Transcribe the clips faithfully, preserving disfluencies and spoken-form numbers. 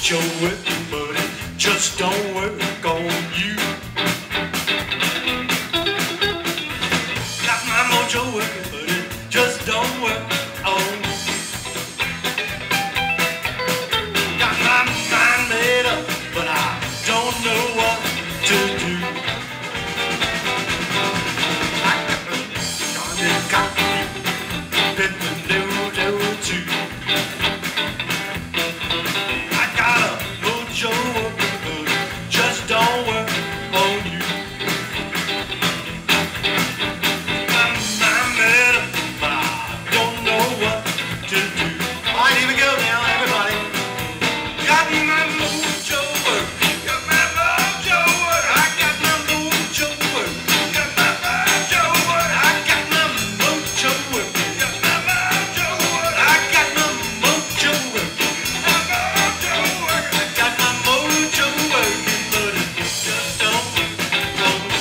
mojo working, but it just don't work on you. Got my mojo working, but it just don't work on you. Got my mind made up, but I don't know what to do. I got the copy, been the no no too. I got a mojo working, but it just don't work on you. My mind made up, but I don't know what to do. All right, here we go now, everybody. Got my mojo working, got my mojo working. I got my mojo working, got my mojo working. I got my mojo working, got my mojo working. I got my mojo working, my mojo working. I got my mojo working, but it just don't work on me.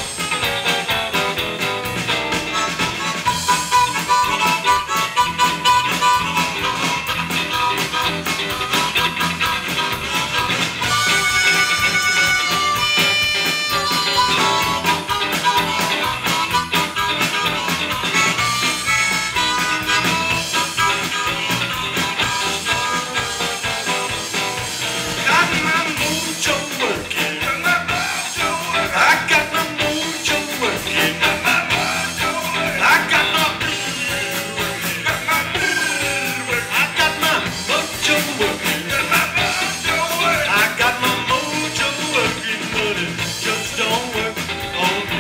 Got my mojo working, got my mojo working. I got my mojo working, got my mojo working. I got my got my I got my mojo working, got my mojo working. I got my mojo working, but it just don't work on me.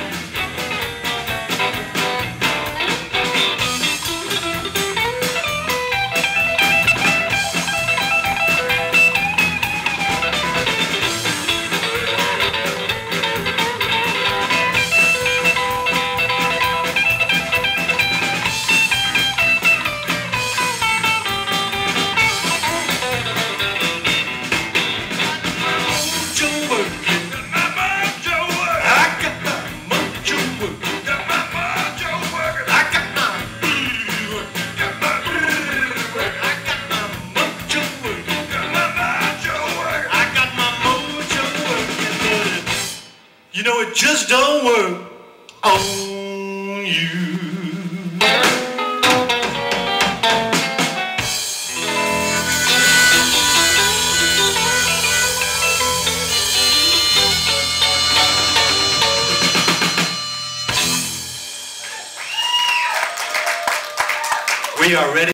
Mojo working, got my mojo working. I got my mojo working, got my mojo working. I got my working, got my working. I got my mojo working, got my mojo working. I got my mojo working, but it, you know, it just don't work on you. We are ready